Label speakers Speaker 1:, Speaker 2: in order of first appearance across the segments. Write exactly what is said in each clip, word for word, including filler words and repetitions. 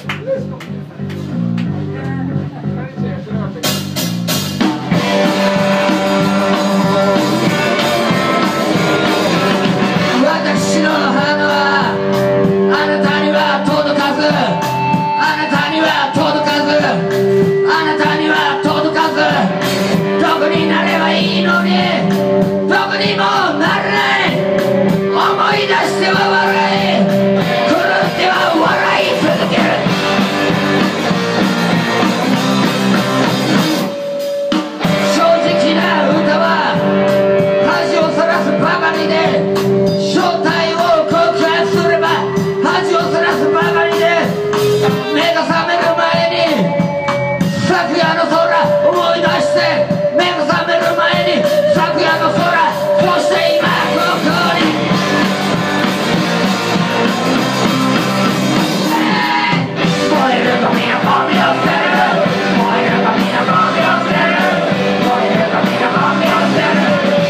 Speaker 1: 私の花はあなたには届かず、あなたには届かず、あなたには届かず、どこになればいいのにどこにもなれない。思い出しては笑い、狂っては笑い続ける。正直な歌は恥をさらすばかりで、正体を告白すれば恥をさらすばかりで、目が覚める前に昨夜の空思い出して、目が覚める前に昨夜の空、そして今ここに燃えるゴミのゴミを捨てる、燃えるゴミのゴミを捨てる、燃えるゴミのゴミを捨てる。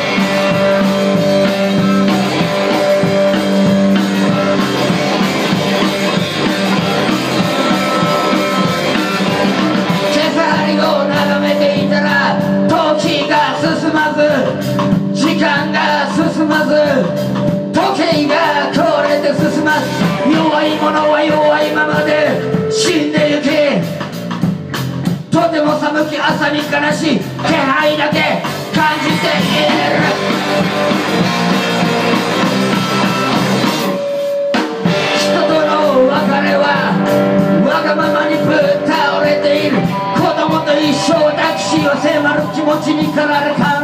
Speaker 1: 今朝針を眺めていたら時が進まず、時間が進まず、時計がこれて進まず、弱い者は弱いままで死んでゆき、とても寒き朝に悲しい気配だけ感じている。人との別れはわがままにぶっ倒れている。子供と一生抱きしを迫る気持ちに駆られた